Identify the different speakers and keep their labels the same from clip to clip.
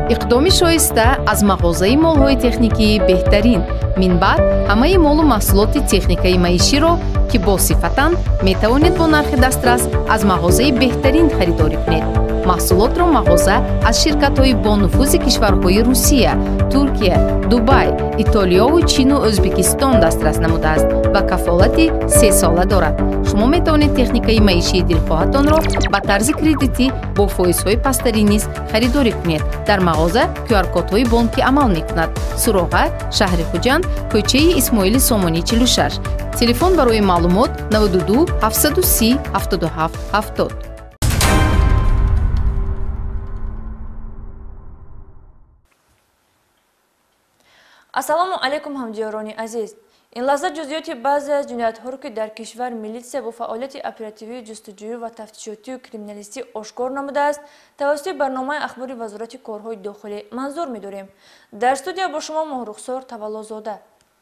Speaker 1: اقدام شایسته از مغازه مال‌های تکنیکی بهترین. من بعد همه مال و محصولات تکنیکی معیشی را که با صفتند میتوانید با نرخ دسترس از مغازه بهترین خریداری کنید. محصولات را مغازه از شرکت‌های با نفوذ کشورهای روسیه، ترکیه، دبی، ایتالیا و چین و ازبکستان دسترس نموده است و کفالت 3 ساله دارد. شما میتوانید تکنیکای معیشی دلخواهتان را با طرز کردیتی با فایزهای پستری نیز خریداری کنید. در مغازه QR کدهای بانکی عمل میکند. سراغه، شهر خوجند، کوچه اسماعیل سامانی 46. تلفن برای معلومات 92 730 77 70.
Speaker 2: ассалому алайкум ҳамҷиёрони азиз. ин лаҳза ҷузъиёти баъзе аз ҷиноятҳоро ки дар кишвар милитсия бо фаъолияти оперативии ҷустуҷӯӣ ва тафтишотию криминалистӣ ошкор намудааст тавассути барномаи ахбори вазорати корҳои дохилӣ манзур медорем. дар студия бо шумо моҳрухсор таваллозода.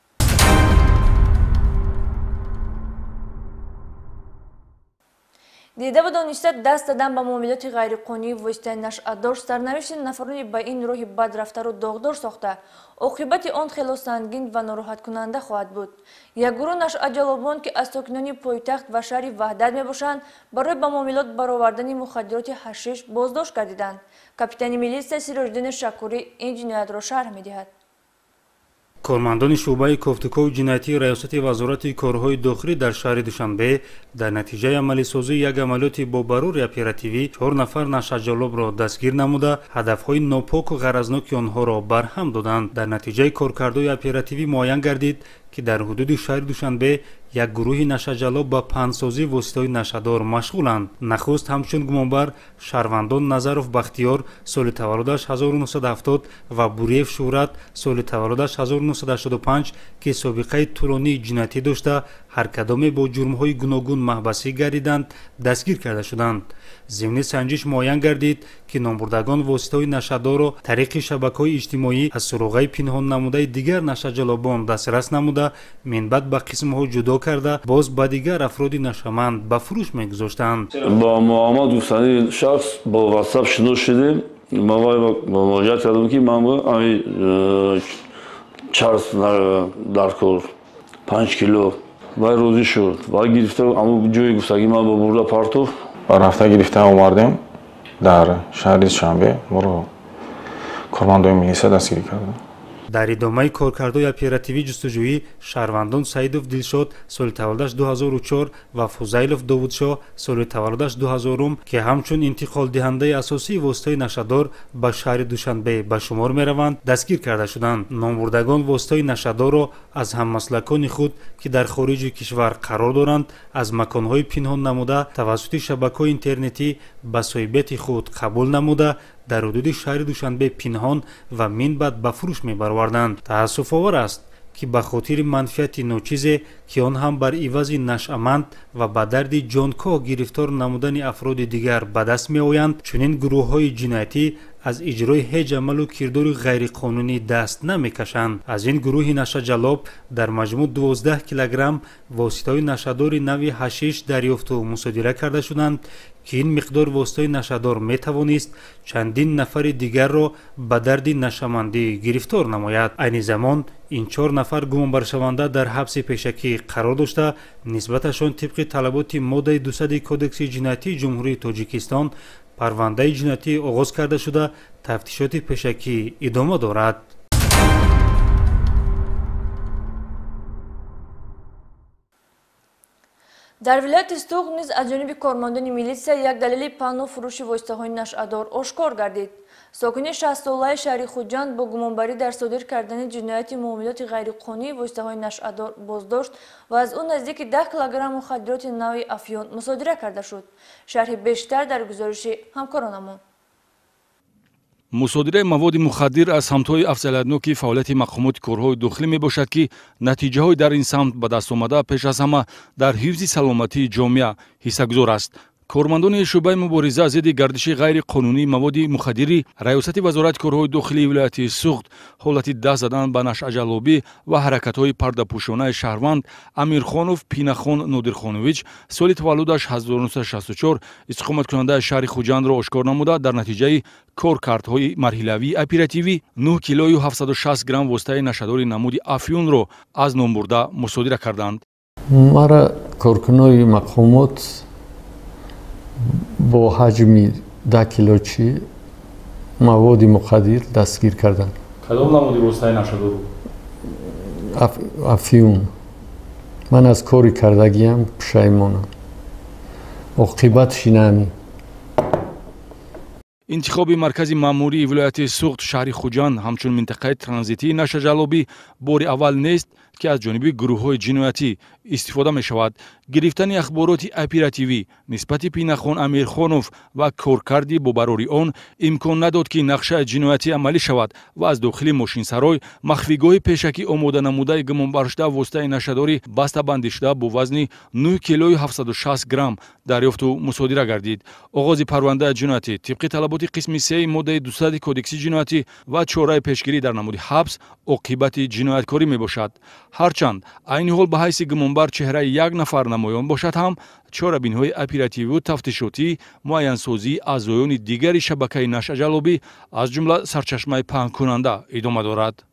Speaker 2: дида ва доништа даст задан ба муомилоти ғайриқонунии воситаи нашъатдор сарнавишти нафарони ба ин роҳи бадрафтару доғдор сохта оқибати он хело сангин ва нороҳаткунанда хоҳад буд. як гурӯҳ нашъатҷалобон ки аз сокинони пойтахт ва шаҳри ваҳдат мебошанд барои ба муомилот баровардани мухаддироти ҳашиш боздошт гардиданд. капитани милисия Сироҷдин Шакурӣ ин ҷиноятро шарҳ медиҳад.
Speaker 3: کارمندان شعبه گفتگو جنایتی ریاست وزارت کارهای داخلی در شهر دوشنبه در نتیجه عملی سازی یک عملیات با برور اپراتیوی 4 نفر نشه‌جلاب را دستگیر نموده هدفهای ناپاک و غرضناک آنها را برهم دادند. در نتیجه کارکردهای اپراتیوی معین گردید که در حدود شهر دوشنبه یک گروه نشه‌جلاب با پنسازی واسطه‌های نشه‌دار مشغولند. نخست همچون گمانبر شهروندان نظرов بختیار سال تولدش 1970 و بوریف شهرت سال تولدش 1985 که سابقه طولانی جنایتی داشته هر کدام با جرم‌های گوناگون محبسی گردیدند دستگیر کرده شدند. ضمن سنجش معین گردید که نامبردگان واسطه‌های نشه‌دار را طریق شبکه‌های اجتماعی از سراغ‌های پنهان نموده دیگر نشه‌جلابان دسترس نموده منبت به قسم‌ها جدا کرده باز با دیگر افراد نشمند به فروش می‌گذاشتند.
Speaker 4: با محمد دوستانی شخص با واتساپ شناخته شدیم. ما مواجهه کردیم که من چارس در کار 5 کیلو و روزی شد و گرفته اما جوی گفتگی ما با برده پارتو
Speaker 5: رفته گرفته آوردیم در شهر شنبه برو کارمندان میلیسیا دستگیر کردیم.
Speaker 3: در ادامه کارکردهای اپراتیوی جستجویی شهروندان سعیدوف دلشاد سال تولدش 2004 و فوزیلوف داوودشاه سال تولدش 2000 که همچون انتقال دهنده اساسی واسطه نشه‌دار به شهر دوشنبه به شمار میروند دستگیر کرده شدند. نامبردگان واسطه نشه‌دار را از هممسلکان خود که در خارج کشور قرار دارند از مکانهای پنهان نموده توسط شبکه‌های اینترنتی به صاحبیت خود قبول نموده در حدود شهر دوشنبه پنهان و منبت به فروش می‌بروردند. تأسف آور است که به خاطر منفعت ناچیزی که آن هم بر عوض نشأمند و به درد جانکاه گرفتار نمودن افراد دیگر به دست می‌آیند چنین گروه‌های جنایتی از اجرای هیچ عمل و کردار غیرقانونی دست نمی‌کشند. از این گروه نشه‌جلاب در مجموع 12 کیلوگرم واسطه‌های نشه‌دار نوع حشیش دریافت و مصادره کرده شدند که این مقدار واسطه نشه‌دار می‌توانست چندین نفر دیگر را به درد نشمندی گرفتار نماید. عین زمان این 4 نفر گمانبر شونده در حبس پیشکی قرار داشته نسبتشان طبق طلبات ماده 200 کدکس جنایتی جمهوری تاجیکستان پرونده جنایتی آغاز کرده شده تفتیشات پیشکی ادامه دارد.
Speaker 2: дар вилояти Истуғ низ аз ҷониби кормандони милисия як далели паҳну фурӯши воситаҳои нашъатдор ошкор гардид. сокини 60-солаи шаҳри Хуҷанд бо гумонбарӣ дар содир кардани ҷинояти муомилоти ғайриқонунии воситаҳои нашъатдор боздошт ва аз ӯ наздики 10 килограмм мухаддироти нави афён мусодира карда шуд. шарҳи бештар дар гузориши ҳамкоронамон.
Speaker 6: мусодираи маводи мухаддир аз самтҳои афзалиятноки фаъолияти мақомоти корҳои дохилӣ мебошад ки натиҷаҳои дар ин самт ба дастомада пеш аз ҳама дар ҳифзи саломатии ҷомеа ҳиссагузор аст. کارمندان شعبه مبارزه ضد گردش غیر قانونی مواد مخدری ریاست وزارت کارهای داخلی ولایت سوخت حالت دست زدن به نشأه جلابی و حرکت‌های پرده‌پوشانه شهروند امیرخانوف پیناخان نادرخانویچ سال تولدش 1964 استقامت کننده شهر خوجند را آشکار نموده در نتیجه کارکردهای مرحلوی اپراتیوی 9 کیلو و 760 گرم واسطه نشه‌دار نمود افیون را از نام برده مصادره کردند.
Speaker 7: مرا کارکنای مقامات با حجم 10 کیلوچی مواد مخدر دستگیر کردند.
Speaker 3: کدام نمودی واسطه نشه‌دار؟
Speaker 7: افیون. من از کاری کردگیم پشیمانم. عاقبتش نمی.
Speaker 6: انتخاب مرکز ماموری ولایت سوخت شهر خوجند همچون منطقه ترانزیتی نشأه جلابی بار اول نیست که از جانب گروه‌های جنایتی استفاده می شود. گرفتن اخبارات اپراتیوی نسبت پیناخان امیرخانوف و کارکردی با براری آن امکان نداد که نقشه جنایتی عملی شود و از داخل ماشین سرای مخفیگاه پیشکی آماده نموده گمانبر شده واسطه نشه‌داری بسته بندی شده با وزن 9 کیلو و 760 گرم دریافت و مصادره گردید. آغاز پرونده جنایتی طبق طلبات قسم 3 ماده 200 کدکس جنایتی و چاره پیشگیری در نمود حبس عاقبت جنایتکاری می باشد. هرچند عین حال به حیث گمانبر چهره یک نفر نمایان باشد هم چاره‌بین‌های اپراتیوی و تفتیشاتی معین‌سازی اعضایان دیگری شبکه نشأه جلابی از جمله سرچشمه پنهان کننده ادامه دارد.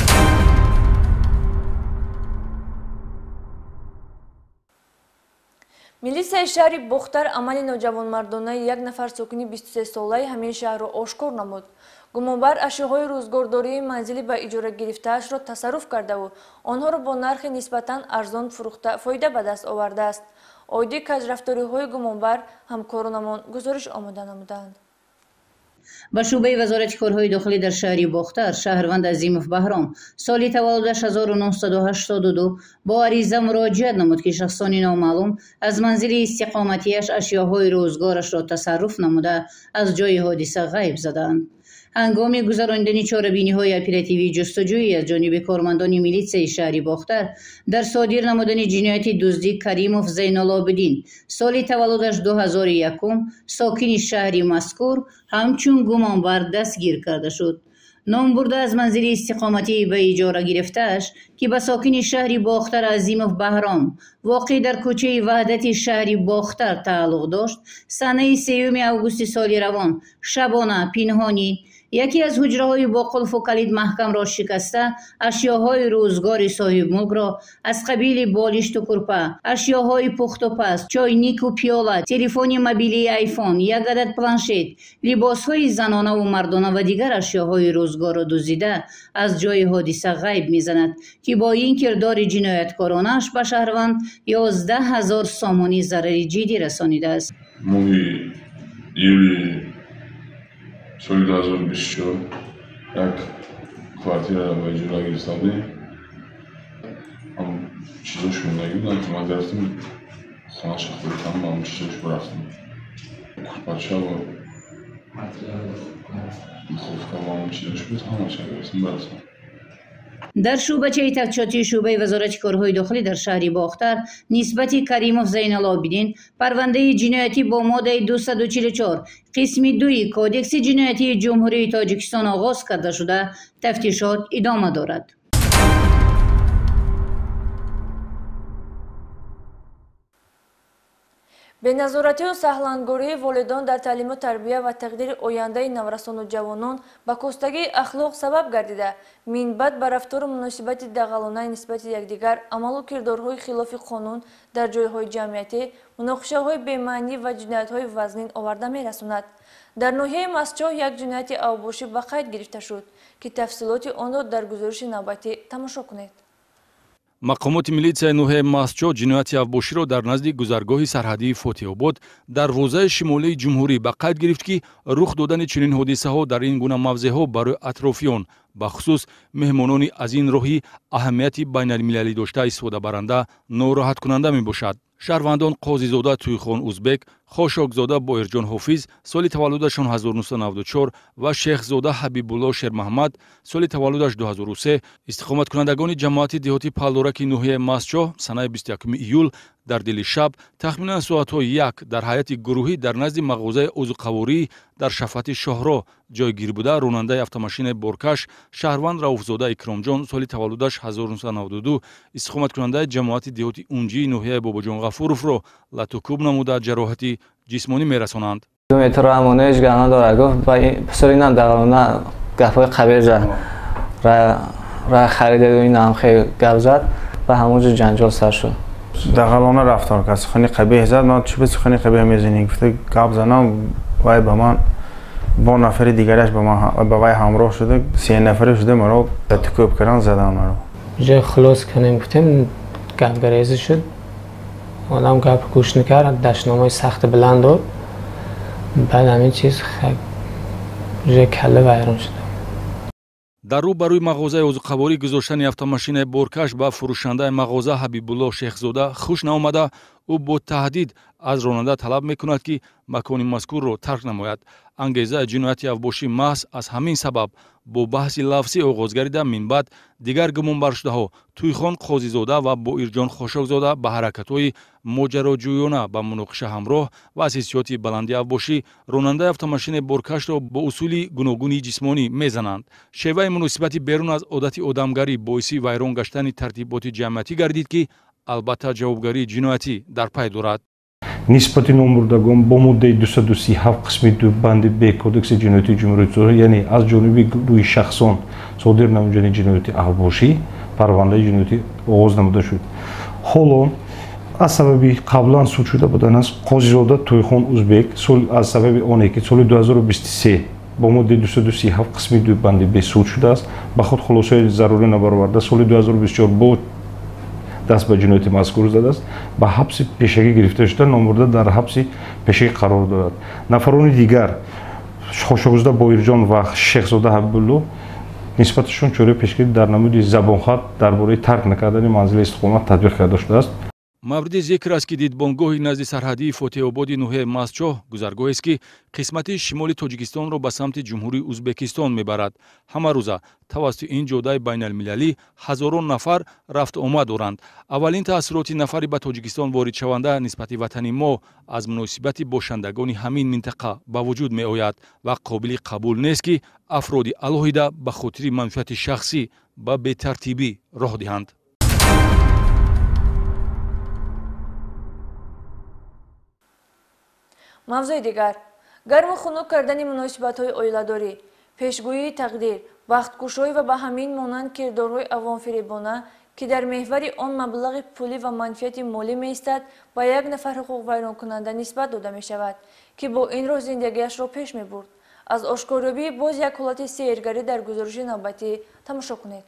Speaker 2: ملیسیای شهری بختر عمل نوجوانمردانه یک نفر ساکن 23 ساله همین شهر را آشکار نمود. گمانبر اشیاءهای روزگارداری منزلی به اجاره گرفته‌اش را تصرف کرده و آنها را با نرخ نسبتاً ارزان فروخته فایده به دست آورده است. عایده کجرفتاری‌های گمانبر همکارانمان گزارش آماده نمودند.
Speaker 8: با شعبه وزارت کارهای داخلی در شهر بختر شهروند عظیمов بهرام سال تولدش 1982 با عریضه مراجعت نمود که شخصان نامعلوم از منزل استقامتیش اشیاءهای روزگارش را تصرف نموده از جای حادثه غیب زدند. هنگام گذراندن چاره‌بینی‌های اپراتیوی جستجویی از جانب کارمندان میلیسیای شهر بختر در صادر نمودن جنایت دزدی کریموف زینالعابدین سال تولدش 2001 ساکن شهر مذکور همچون گمانبر دستگیر کرده شد. نام برده از منزل استقامتی به اجاره گرفته‌اش که به ساکن شهر بختر عظیمов بهرام واقع در کوچه وحدت شهر بختر تعلق داشت، سنه 3 اوگوست سال روان شبانه پنهانی یکی از حجره‌های با قلف و کلید محکم را شکسته اشیاءهای روزگار صاحب ملک را از قبیل بالشت و کرپه، اشیاءهای پخت و پز، چاینیک و پیاله، تلفن موبیلی آیفون، یک عدد پلنشت، لباسهای زنانه و مردانه و دیگر اشیاءهای روزگار را دزدیده از جای حادثه غیب می‌زند که با این کردار جنایتکارانش به شهروند 11,000 سامانی ضرر جدی رسانیده است.
Speaker 9: سال 2024 یک کвартира را با اجاره گرفتم. هم چیزاش موندگی بودن که من رفتم خونه‌اش خودم هم چیزاش برفتم. بچه ها خوب هم چیزاش بود همش گرفتم برفتم.
Speaker 8: در شعبه تفتیشاتی شعبه وزارت کارهای داخلی در شهر بختر نسبت کریموف زینالعابدین پرونده جنایتی با ماده 244 قسم 2 کدکس جنایتی جمهوری تاجیکستان آغاز کرده شده تفتیشات ادامه دارد.
Speaker 2: بенظارتی و سهلانگوری والدان در تعلیم و تربیه و تقدیر آینده نورسان و جوانان با کاستگی اخلاق سبب گردیده منبعد به رفتار و مناسبت دغلانه نسبت یکدیگر عمل و کردارهای خلاف قانون در جایهای جمعیتی مناقشه‌های بی‌معنی و جنایت‌های وزنین آورده می‌رساند. در ناحیه مسجد یک جنایت اوباشی به قید گرفته شد که تفصیلات آن را در گزارش نوبتی تماشا کنید.
Speaker 6: مقامات میلیسیای نوحه مسجد جنایت اوباشی در نزد گذرگاه سرحدی فاتح‌آباد در حوزه شمالی جمهوری به قید گرفت که رخ دادن چنین حادثه‌ها در این گونه موضع‌ها برای اطرافیان به خصوص مهمانان از این راهی اهمیت بین‌المللی داشته استفاده برنده ناراحت کننده میباشد. شهروندان قاضیزاده تویخان ازبک، خاشاکزاده باهرجان حافظ سال تولدشان 1994 و شیخزاده حبیب‌الله شیرمحمد سال تولدش 2003 استقامت کنندگان جماعت دهاتی پالدورک نوحه مسجد سنه 21 ایول дар дили шаб тахминан соатҳои 1 дар ҳайати гурӯҳӣ дар назди мағозаи узуқаворӣ дар шафати шоҳроҳ ҷойгир буда ронандаи автомошини боркаш шаҳрванд Рауфзода Икромҷон соли таваллудаш 1992 истиқоматкунандаи ҷамоати деҳоти унҷии ноҳияи Бобоҷон Ғафуровро латукуб намуда ҷароҳати ҷисмонӣ мерасонанд.
Speaker 10: Метроамонеш гана дора гуфт ба писоринам давона гафои қабежа ра харидаду инам хеле гап зад و همونجا جنجال سر شد.
Speaker 5: دقیقاً رفتار کرد. سخنی قبیح زد. من چی به سخنی قبیح میزنی؟ گفته گپ زنم وای به من با نفر دیگرش به وای همراه شده 3 نفره شده مرا تکوب کردن زدن مرا.
Speaker 10: جای خلاص کنیم گفتیم گپ گریزی شد. آدم گپ گوش نکرد. دشنامای سخت بلند داد. بعد همین چیز جای کله ویران شد.
Speaker 6: дар рӯ ба рӯи мағозаи узуқаворӣ гузоштани автомошинаи боркаш ба фурӯшандаи мағоза Ҳабибулло Шехзода хуш наомада, ӯ бо таҳдид аз ронанда талаб мекунад ки макони мазкурро тарк намояд. ангезаи ҷинояти авбошӣ маҳз аз ҳамин сабаб бо баҳси лафзӣ оғоз гардида минбаъд дигар гумонбаршудаҳо Тӯйхон Қозизода ва Боирҷон Хошокзода ба ҳаракатҳои моҷароҷӯёна ба муноқиша ҳамроҳ ва аз ҳиссиёти баланди авбошӣ ронандаи автомошини боркашро бо усули гуногуни ҷисмонӣ мезананд. шеваи муносибати берун аз одати одамгарӣ боиси вайрон гаштани тартиботи ҷамъиятӣ гардид ки албатта ҷавобгарии ҷиноятӣ дар пай дорад.
Speaker 11: нисбати номбурдагон бо моддаи 237 қисми 2 банди б кодекси ҷиноятии ҷумҳурияти Исроил, яъне аз ҷониби рӯи шахсон содир намуҷани ҷинояти авбошӣ парвандаи ҷиноятӣ оғоз намуда шуд. ҳоло аз сабаби қаблан суд шуда будан аст Қозизода Тӯйхон Узбек аз сабаби оне ки соли 2023 бо моддаи 237 қисми 2 банди б суд шудааст, ба худ хулосаи зарурӣ набароварда соли 2024 бо даст ба ҷинояти мазкур задааст, ба ҳабси пешагӣ гирифта шуда номбурда дар ҳабси пешагӣ қарор дорад. нафарони дигар Хошокзода Боирҷон ва Шехзода Ҳабибулло нисбаташон чораи пешгирӣ дар намуди забонхат дар бораи тарк накардани манзили истиқомат татбиқ карда шудааст.
Speaker 6: мавриди зикр аст ки дидбонгоҳи назди сарҳадии фотеҳободи ноҳияи Мастчоҳ гузаргоҳест ки қисмати шимоли Тоҷикистонро ба самти ҷумҳурии Узбекистон мебарад. ҳамарӯза тавассути ин ҷодаи байналмилалӣ ҳазорон нафар рафту омад доранд. аввалин таъссуроти нафари ба Тоҷикистон воридшаванда нисбати ватани мо аз муносибати бошандагони ҳамин минтақа ба вуҷуд меояд ва қобили қабул нест ки афроди алоҳида ба хотири манфиати шахсӣ ба бетартибӣ роҳ диҳанд.
Speaker 2: мавзӯи дигар гарму хунук кардани муносибатҳои оиладорӣ, пешгӯии тақдир, бахткушоӣ ва ба ҳамин монанд кирдорҳои авомфиребона ки дар меҳвари он маблағи пулӣ ва манфиати молӣ меистад, ба як нафар ҳуқуқвайронкунанда нисбат дода мешавад ки бо ин роҳ зиндагиашро пеш мебурд. аз ошкоробии боз як ҳолати сеҳргарӣ дар гузориши навбатӣ тамошо кунед.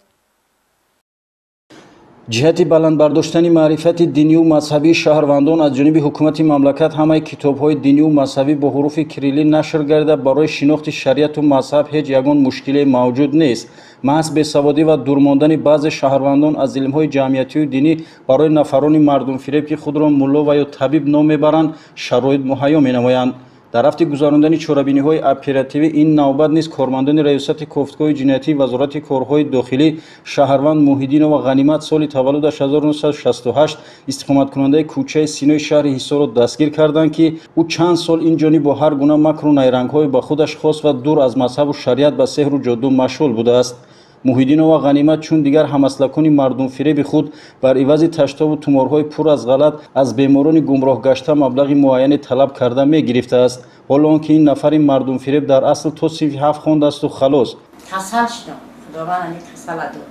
Speaker 12: ҷиҳати баландбардоштани маърифати динию мазҳабии шаҳрвандон аз ҷониби ҳукумати мамлакат ҳамаи китобҳои динию мазҳабӣ бо ҳуруфи кириллӣ нашр гардида барои шинохти шариату мазҳаб ҳеҷ ягон мушкиле мавҷуд нест. маҳз бесаводӣ ва дурмондани баъзе шаҳрвандон аз илмҳои ҷамъиятию динӣ барои нафарони мардумфиреб ки худро мулло ва ё табиб ном мебаранд шароит муҳайё менамоянд. дар рафти гузарондани чорабиниҳои оперативӣ ин навбат низ кормандони раёсати кофтгоҳи ҷиноятии вазорати корҳои дохилӣ шаҳрванд Муҳиддинова Ғанимат соли таваллудаш 1968 истиқоматкунандаи кӯчаи Синои шаҳри Ҳисорро дастгир карданд ки ӯ чанд сол ин ҷониб бо ҳар гуна макру найрангҳои ба худаш хос ва дур аз мазҳабу шариат ба сеҳру ҷоду машғул будааст. Муҳиддинова Ғанимат чун дигар ҳамаслакони мардумфиреби худ бар ивази таштову туморҳои пур аз ғалат аз беморони гумроҳ гашта маблағи муайяне талаб карда мегирифтааст. ҳоло он ки ин нафари мардумфиреб дар асл то синфи 7 хондасту халос.
Speaker 13: касал шудам. худованд ани касала дод.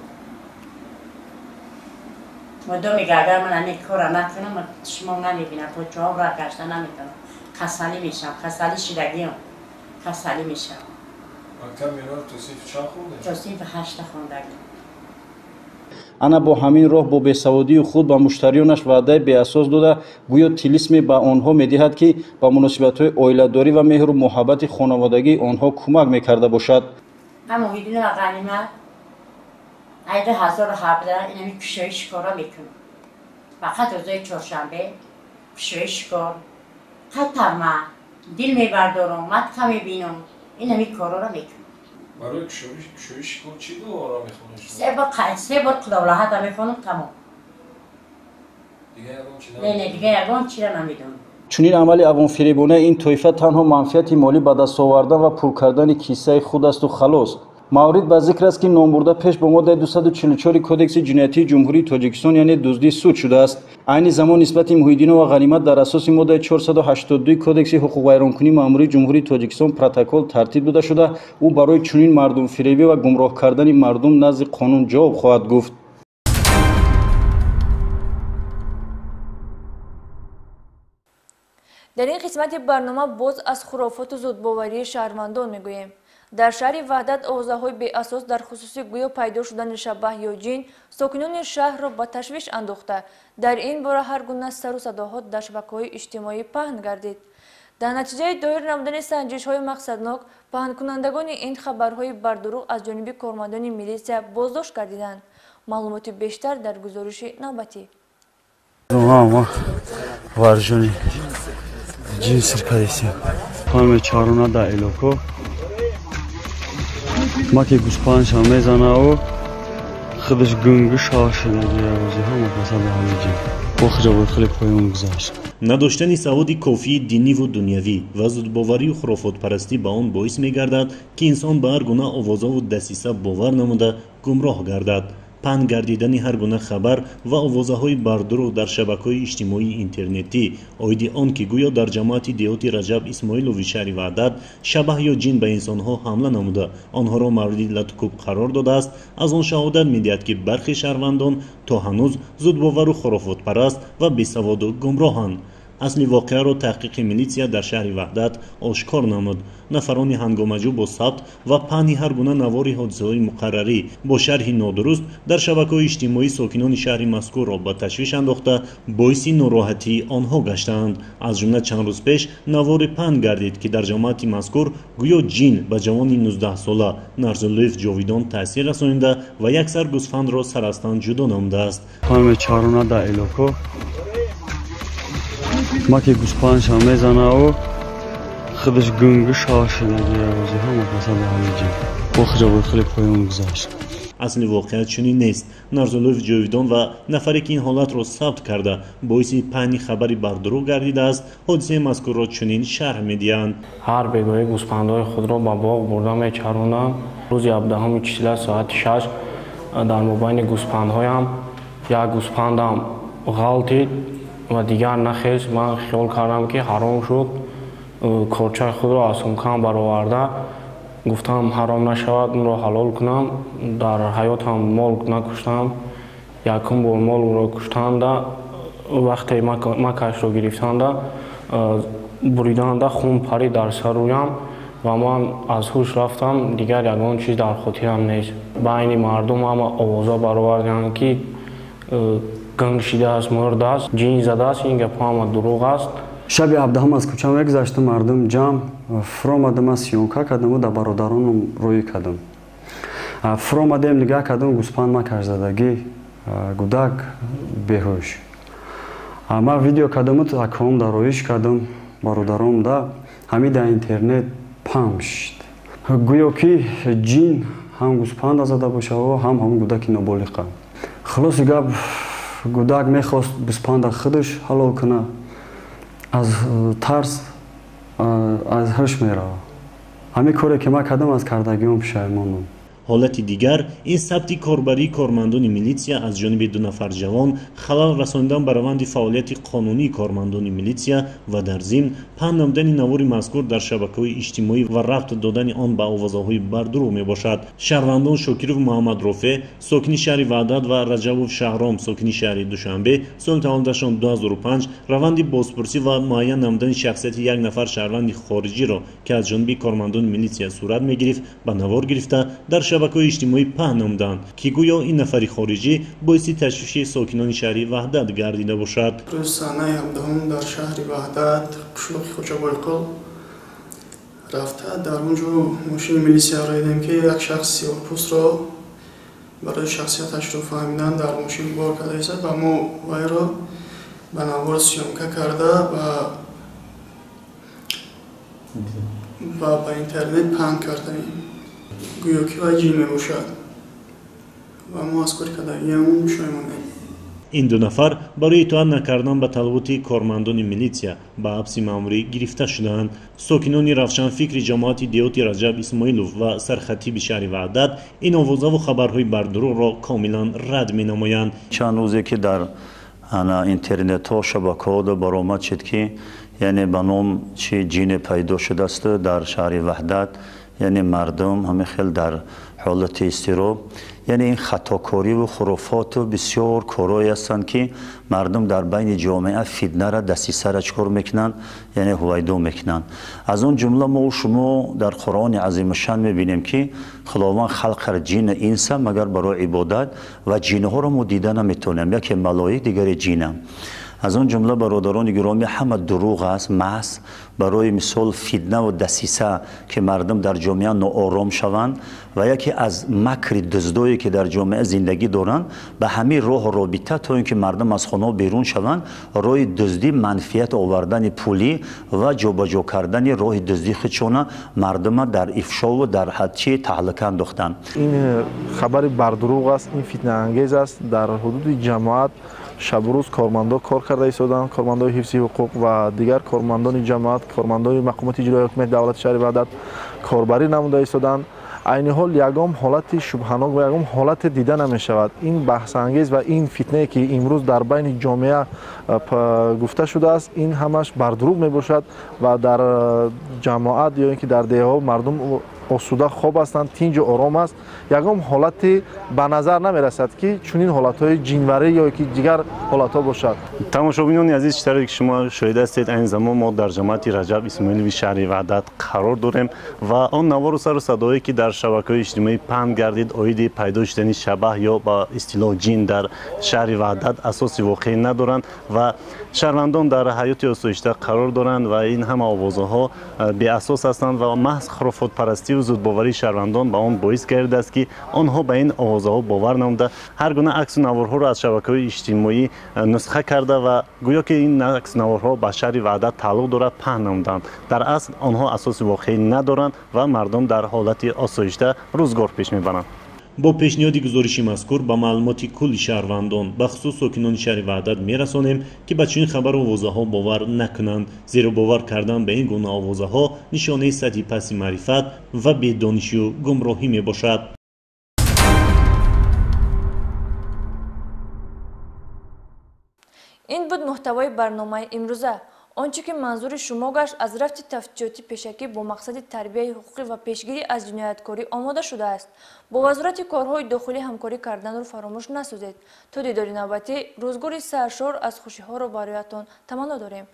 Speaker 13: модоми агар ман ани кора накунам шумо намебинам почаҳом рафт гашта наметавонам. касалӣ мешавам. касалӣ шидагиам. касалӣ мешавам. ана бо ҳамин роҳ бо бесаводии худ ба муштариёнаш ваъдаи беасос дода гӯё тилисме ба онҳо медиҳад ки ба муносибатҳои оиладорӣ ва меҳру муҳаббати хонаводагии онҳо кӯмак мекарда бошад. Муҳиддинова Ғанимат айда 2017 инами кушоиш кора мекунам. фақат рӯзои чоршанбе кушоиш кор қатарма дил мебардорам матқа мебинам. инами корора мекунам.
Speaker 14: барои кушоиши кор чӣ дуоро мехонед?
Speaker 13: 3 бор қудовлаҳата мехонам тамом.
Speaker 15: نه دیگه یگان چی را نمیدونم.
Speaker 12: چنین عمل عوام‌فریبانه این طایفه تنها منفعت مالی به دست آوردن و پر کردن کیسه خود است و خلاص. مورد به ذکر است که نامبرده پیش به ماده 244 کدکس جنایتی جمهوری تاجیکستان یعنی دزدی سود شده است. عین زمان نسبت محیدین و غنیمت در اساس ماده 482 کدکس حقوق ویرانکنی ماموری جمهوری تاجیکستان پروتکل ترتیب داده شده. او برای چنین مردم فریبی و گمراه کردن مردم نزد قانون جواب خواهد گفت.
Speaker 2: در این قسمت برنامه باز از خرافات و زودباوری شهروندان میگوییم. در شهر وحدت آوازه‌های بی اساس در خصوص گویا پیدا شدن شبح یا جن ساکنان شهر را به تشویش انداخته. در این باره هر گونه سر و صداها در شبکه‌های اجتماعی پهن گردید. در نتیجه دایر نمودن سنجش‌های مقصدناک پهن کنندگان این خبرهای بردروغ از جانب کارمندان میلیسیا بازداشت گردیدند. معلومات بیشتر در گزارش نوبتی.
Speaker 16: ورژن جنس کاریسی خانم چارونه در ایلوکو ما که گوسپانش هم میزنه و خودش گنگ شاشه نگیره روزی ها مقصد همه جیم بخجا بود خیلی پایون گذاشت.
Speaker 17: نداشتن سواد کافی دینی و دنیوی و زودباوری و خرافات پرستی با آن باعث می‌گردد که انسان به هر گونه آوازها و دسیسه باور نموده گمراه گردد. پهن گردیدن هر گونه خبر و آوازه‌های بردروغ در شبکه‌های اجتماعی اینترنتی عاید آن که گویا در جماعت دیهاتی رجب اسماعیلوی شهر وحدت شبح یا جن به انسان‌ها حمله نموده آنها را مورد لطکوب قرار داده است. از آن شهادت می‌دهد که برخی شهروندان تا هنوز زودباور و خرافات پرست و بی‌سواد و گمراهند. اصلی واقعه را تحقیق میلیسیا در شهر وحدت آشکار نمود. نفران هنگامجو با ثبت و پهن هر گونه نوار حادثه‌های مقرری با شرح نادرست در شبکه‌های اجتماعی ساکنان شهر مذکور را به تشویش انداخته باعث ناراحتی آنها گشتند. از جمله چند روز پیش نوار پهن گردید که در جماعت مذکور گویا جن به جوان 19 ساله نرزالوف جاویدان تاثیر رسانیده و یک سر گوسفند را سر از تن جدا نموده است.
Speaker 16: خانم چارونه در ایلوکو ما که گوسپانش هم میزنه و خودش گنگ شاشه نگیره روزی ها مقصد همه جیم بخجا بود خیلی پایون گذاشت.
Speaker 17: اصل واقعیت چنین نیست. نرزالوف جاویدان و نفری که این حالت را ثبت کرده باعث پهن خبری بردروغ گردیده است حادثه مذکور را چنین شرح میدهند.
Speaker 10: هر بگاهی گوسفندهای خود را به باغ برده میچرانند. روز 17 چهل ساعت 6 در مابین گوسفندهایم یک گوسفندم غلطید و دیگر نخست. من خیال کردم که حرام شد. کارچه خود را از سمکم برآورده گفتم حرام نشود اون را حلال کنم. در حیاتم مال نکشتم. یکم بار مال را کشتند. وقتی مکش را گرفتند بریدند خون پرید در سر رویم و من از هوش رفتم. دیگر یگان چیز در خاطرم نیست. بین مردم هم آوازا برآوردند که گنگ شده است، مرده است، جن زده است، این گپ هم دروغ است.
Speaker 16: شب 17 از کوچه میگذشت مردم جمع فرآمدم از سیونکا کردم و در برادرانم روی کردم. فرآمدم نگاه کردم گوسفند مکش زدگی گودک بیهوش. ما ویدیو کردم و تکام در رویش کردم برادرام دا همین در اینترنت پخش شد. گویا که جن هم گوسفند زده باشه و هم گودک نابالغ. خلاص گپ گودک میخواست گوسفند خودش حلال کنه. از ترس از هوش میره. همین کاری که من کردم از کردگیم پشیمانم.
Speaker 17: حالت دیگر این ثبت کاربری کارمندان میلیسیا از جانب دو نفر جوان خلل رساندن به روند فعالیت قانونی کارمندان میلیسیا و در ضمن پهن نمودن نوار مذکور در شبکه‌های اجتماعی و ربط دادن آن به آوازه‌های بردروغ میباشد. شهروندان شاکرov محمد رافع ساکن شهر وحدت و رجبوف شهرام ساکن شهر دوشنبه سال تولدشان 2005 روند بازپرسی و معین نمودن شخصیت یک نفر شهروند خارجی را که از جانب کارمندان میلیسیا صورت میگرفت به نوار گرفته در شبکه‌های اجتماعی پهن نمودند که گویا این نفری خارجی باعث تشویش ساکنان شهر وحدت گردیده باشد.
Speaker 18: روز سانه 17 در شهر وحدت قشلوق خوچه بایقل رفته. در اونجا ماشین میلیسیا را دیدیم که یک شخص سیاه‌پوست را برای شخصیتش رو فهمیدن در ماشین بار کرده است و ما وی را به نوار سیومکه کرده و به اینترنت پهن کردیم. گویا که وی جن میباشد و ما از کاری کردگی همون پشیمانیم.
Speaker 17: ин ду нафар барои итоат накардан ба талаботи кормандони милитсия ба ҳабси маъмурӣ гирифта шудаанд. сокинони равшанфикри ҷамоати диёти Раҷаб Исмоилов ва сархатиби шаҳри Ваҳдат ин овозаву хабарҳои бардурӯғро комилан рад менамоянд.
Speaker 19: чанд рӯзе ки дар интернетҳо шабакаҳо баромад шуд ки яъне ба ном чи ҷине пайдо шудааст дар шаҳри Ваҳдат, яъне мардум ҳамин хел дар ҳолати изтироб, яъне ин хатокориву хурофоту бисёр корҳое ҳастанд ки мардум дар байни ҷомеа фитнара дастисара чикор мекунанд, яъне ҳувайдо мекунанд. аз он ҷумла мо шумо дар Қуръони азимушан мебинем ки худованд халқар ҷинна инса магар барои ибодат ва ҷинҳоро мо дида наметавонем, яке малоик дигаре ҷинна. аз он ҷумла бародарони гиромӣ ҳама дурӯғ аст, маҳз барои мисол фитнаву дасиса ки мардум дар ҷомеа ноором шаванд ва яке аз макри дуздое ки дар ҷомеа зиндагӣ доранд ба ҳамин роҳ робита то ин ки мардум аз хонаҳо берун шаванд, роҳи дуздӣ манфиат овардани пулӣ ва ҷобаҷо кардани роҳи дуздӣ худшона мардума дар ифшову дар ҳадчи таҳлика андохтанд.
Speaker 20: ин хабари бардурӯғ аст, ин фитнаангез аст. дар ҳудуди ҷамоат шабрӯз кормандон кор карда истоданд, кормандони ҳифзи ҳуқуқ ва дигар кормандони ҷамоат, кормандони мақомоти иҷроии ҳокимияти давлати шаҳри Ваҳдат корбарӣ намуда истоданд. айни ҳол ягон ҳолати шубҳанок ва ягон ҳолате дида намешавад. ин баҳсангез ва ин фитнае ки имрӯз дар байни ҷомеа гуфта шудааст, ин ҳамаш бардурӯғ мебошад ва дар ҷамоат ё ин ки дар деҳаҳо мардум осуда хоб ҳастанд, тинҷу ором аст. ягон ҳолате ба назар намерасад ки чунин ҳолатҳои ҷинварӣ ё ки дигар ҳолатҳо бошад.
Speaker 17: тамошобинони азиз, читаре ки шумо шоҳид ҳастед, айни замон мо дар ҷамоати Раҷаб Исмоилови шаҳри Ваҳдат қарор дорем ва он навору сару садое ки дар шабакаҳои иҷтимоӣ паҳн гардид оиди пайдо шудани шабаҳ ё ба истилоҳ ҷин дар шаҳри Ваҳдат асоси воқеӣ надоранд ва шаҳрвандон дар ҳаёти осоишта қарор доранд ва ин ҳама овозаҳо беасос ҳастанд ва маҳз хурофотпарастиву зудбоварии шаҳрвандон ба он боис гардидааст ки онҳо ба ин овозаҳо бовар намуда ҳар гуна аксу наворҳоро аз шабакаҳои иҷтимоӣ нусха карда ва гӯё ки ин аксу наворҳо ба шаҳри Ваҳдат тааллуқ дорад паҳн намуданд. дар асл онҳо асоси воқеӣ надоранд ва мардум дар ҳолати осоишта рӯзгор пеш мебаранд. бо пешниҳоди гузориши мазкур ба маълумоти кулли шаҳрвандон бахусус сокинони шаҳри Ваҳдат мерасонем ки ба чунин хабару овозаҳо бовар накунанд, зеро бовар кардан ба ин гуна овозаҳо нишонаи сатҳи пасти маърифат ва бедонишию гумроҳӣ мебошад.
Speaker 2: ин буд муҳтавои барномаи имрӯза. онче ки манзури шумо гашт аз рафти тафтиҷоти пешакӣ бо мақсади тарбияи ҳуқуқӣ ва пешгирӣ аз ҷинояткорӣ омода шудааст. бо вазорати корҳои дохилӣ ҳамкорӣ карданро фаромӯш насозед. то дидори навбатӣ, рӯзгори саршор аз хушиҳоро бароятон таманно дорем.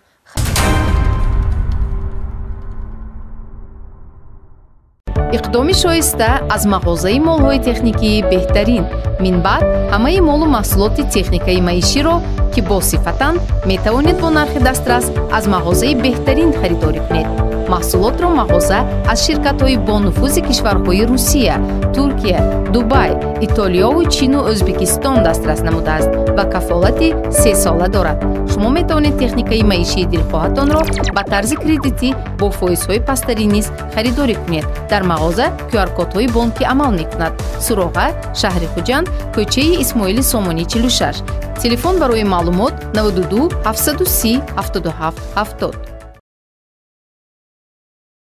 Speaker 1: иқдоми шоиста аз мағозаи молҳои техникии беҳтарин. минбаъд ҳамаи молу маҳсулоти техникаи маиширо ки босифатанд метавонед бо нархи дастрас аз мағозаи беҳтарин харидорӣ кунед. маҳсулотро мағоза аз ширкатҳои бонуфузи кишварҳои Русия, Туркия, Дубай, Итолиёву Чину Ӯзбекистон дастрас намудааст ва кафолати 3 сола дорад. шумо метавонед техникаи маишии дилхоҳатонро ба тарзи кредитӣ бо фоизҳои пасттарӣ низ харидорӣ кунед. дар мағоза QR-кодҳои бонкӣ амал мекунад. Суроға, шаҳри Хуҷанд, кӯчаи Исмоили Сомонӣ 46. телефон барои маълумот 92 730 77 70.